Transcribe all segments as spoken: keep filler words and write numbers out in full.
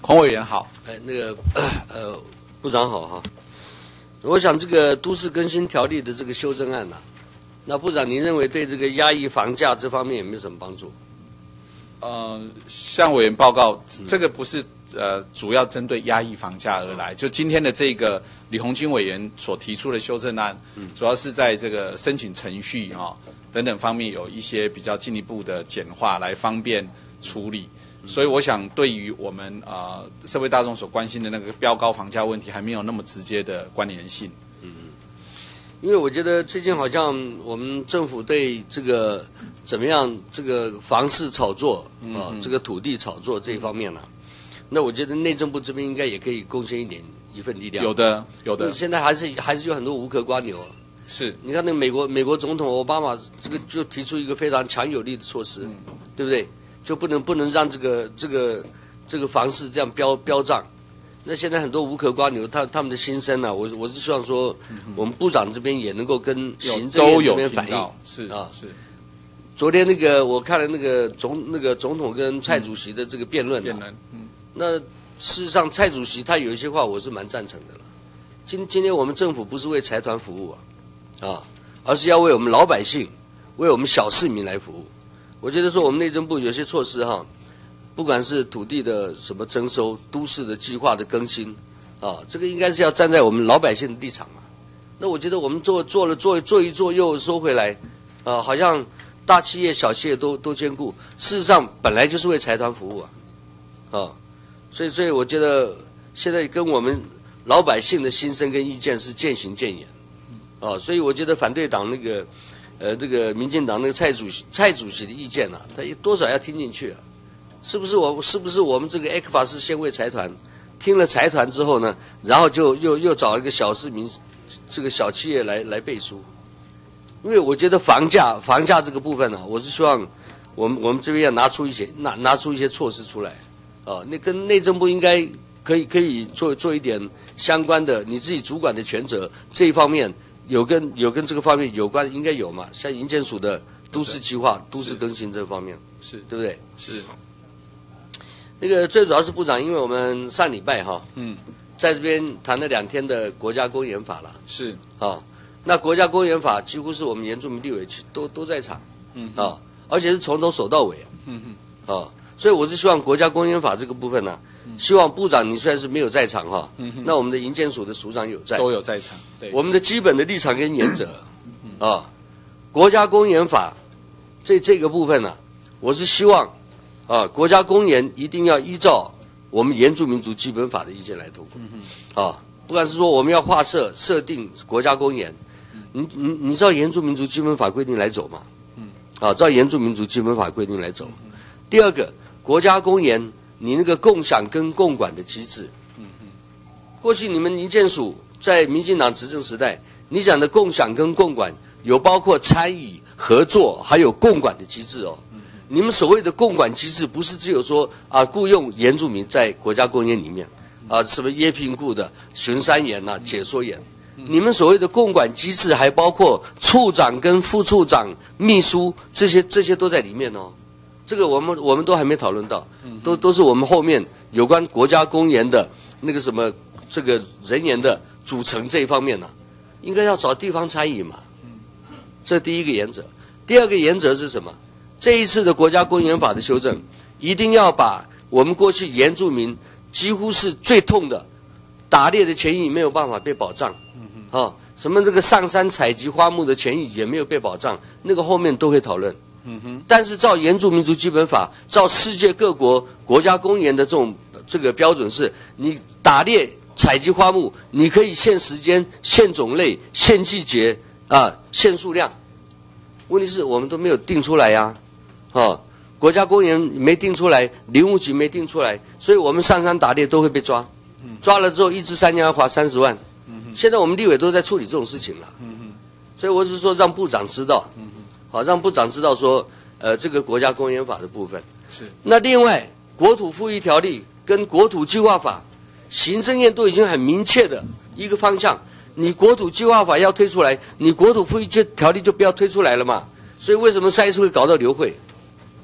孔委员好。 哎，那个呃，部长好哈。我想这个都市更新条例的这个修正案呐、啊，那部长您认为对这个压抑房价这方面有没有什么帮助？ 呃，向委员报告，这个不是呃主要针对压抑房价而来，就今天的这个李鸿金委员所提出的修正案，嗯、主要是在这个申请程序啊、哦、等等方面有一些比较进一步的简化，来方便处理。所以我想，对于我们呃社会大众所关心的那个飙高房价问题，还没有那么直接的关联性。 嗯，因为我觉得最近好像我们政府对这个怎么样这个房市炒作啊、呃嗯，这个土地炒作这一方面呢、啊，那我觉得内政部这边应该也可以贡献一点一份力量。 有的，有的。 现在还是还是有很多无壳瓜牛。 是， 你看那个美国美国总统奥巴马这个就提出一个非常强有力的措施，嗯、对不对？就不能不能让这个这个这个房市这样飙飙涨。那现在很多无壳瓜牛，他他们的心声呢、啊，我我是希望说，嗯、我们部长这边也能够跟行政院这边反映。 是啊是。 昨天那个我看了那个总那个总统跟蔡主席的这个辩论、啊，辩论，嗯，那事实上蔡主席他有一些话我是蛮赞成的了。今今天我们政府不是为财团服务啊，啊，而是要为我们老百姓、为我们小市民来服务。我觉得说我们内政部有些措施哈，不管是土地的什么征收、都市的计划的更新，啊，这个应该是要站在我们老百姓的立场嘛。那我觉得我们做做了做做一做又收回来，啊，好像大企业、小企业都都兼顾。事实上本来就是为财团服务啊，啊，所以所以我觉得现在跟我们老百姓的心声跟意见是渐行渐远，啊，所以我觉得反对党那个。呃，这个民进党那个蔡主席蔡主席的意见啊，他多少要听进去啊？是不是我是不是我们这个 A K F A 是先为财团，听了财团之后呢，然后就又又找一个小市民，这个小企业来来背书？因为我觉得房价房价这个部分呢、啊，我是希望我们我们这边要拿出一些拿拿出一些措施出来啊，那跟内政部应该可以可以做做一点相关的你自己主管的权责这一方面。有跟有跟这个方面有关，应该有嘛？像营建署的都市计划、都市更新这方面， 是对不对？ 是。 那个最主要是部长，因为我们上礼拜哈， 嗯， 在这边谈了两天的国家公园法了， 是啊，那国家公园法几乎是我们原住民立委去都都在场，嗯啊，而且是从头守到尾，嗯嗯，啊，所以我是希望国家公园法这个部分呢、啊。希望部长你虽然是没有在场哈，嗯、那我们的营建署的署长有在， 都有在场。对， 我们的基本的立场跟原则，嗯、啊，国家公园法这这个部分呢、啊，我是希望啊，国家公园一定要依照我们原住民族基本法的意见来通过。嗯啊，不管是说我们要划设设定国家公园，你你你照原住民族基本法规定来走嘛？嗯，啊，照原住民族基本法规定来走。嗯、第二个，国家公园。你那个共享跟共管的机制，嗯嗯，过去你们民建署在民进党执政时代，你讲的共享跟共管有包括参与、合作，还有共管的机制哦。嗯、你们所谓的共管机制，不是只有说啊雇佣原住民在国家公园里面啊什么约聘雇的巡山员呐、啊、解说员，嗯、你们所谓的共管机制还包括处长跟副处长、秘书这些这些都在里面哦。这个我们我们都还没讨论到，都都是我们后面有关国家公园的那个什么这个人员的组成这一方面呢、啊，应该要找地方参与嘛。这第一个原则。第二个原则是什么？这一次的国家公园法的修正，一定要把我们过去原住民几乎是最痛的打猎的权益没有办法被保障，啊，什么这个上山采集花木的权益也没有被保障，那个后面都会讨论。嗯哼，但是照原住民族基本法，照世界各国国家公园的这种这个标准是，你打猎采集花木，你可以限时间、限种类、限季节啊、限数量。问题是我们都没有定出来呀、啊，啊，国家公园没定出来，林务局没定出来，所以我们上山打猎都会被抓，抓了之后一只山要罚三十万。现在我们立委都在处理这种事情了，所以我是说让部长知道。好，让部长知道说，呃，这个国家公园法的部分是。那另外，国土富裕条例跟国土计划法，行政院都已经很明确的一个方向。你国土计划法要推出来，你国土富裕条例就不要推出来了嘛。所以为什么上一次会搞到流会？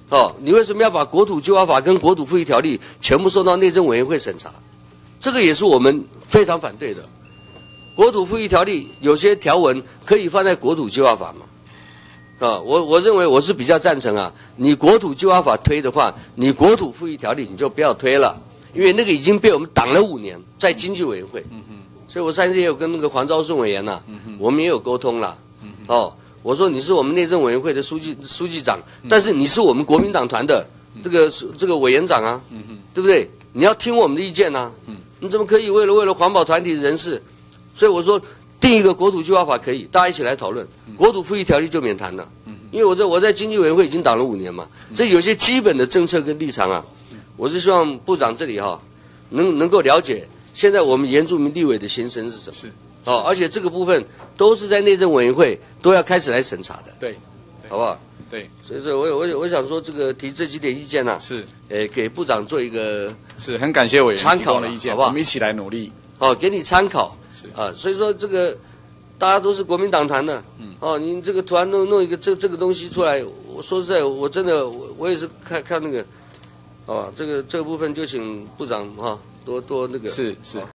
哦，你为什么要把国土计划法跟国土复议条例全部送到内政委员会审查？这个也是我们非常反对的。国土复议条例有些条文可以放在国土计划法嘛？啊，我我认为我是比较赞成啊，你国土计划法推的话，你国土复议条例你就不要推了，因为那个已经被我们挡了五年，在经济委员会。嗯嗯。所以我上次也有跟那个黄昭顺委员呐、啊，嗯、我们也有沟通了。嗯哦，我说你是我们内政委员会的书记书记长，嗯、但是你是我们国民党团的这个、嗯、这个委员长啊，嗯嗯，对不对？你要听我们的意见呐、啊。嗯。你怎么可以为了为了环保团体人士？所以我说定一个国土计划法可以，大家一起来讨论，国土复议条例就免谈了。嗯。因为我在我在经济委员会已经挡了五年嘛，这有些基本的政策跟立场啊，我是希望部长这里哈、啊，能能够了解。现在我们原住民立委的心声是什么？是，哦，而且这个部分都是在内政委员会都要开始来审查的， 对， 好不好？ 对， 所以说我我我想说这个提这几点意见呢、啊， 是， 呃，给部长做一个是很感谢委员参考的意见， 好不好？ 我们一起来努力， 哦，给你参考， 是啊，所以说这个大家都是国民党团的，嗯，哦，你这个突然弄弄一个这这个东西出来，我说实在，我真的我我也是看看那个，好吧，这个这个部分就请部长哈、啊、多多那个， 是是。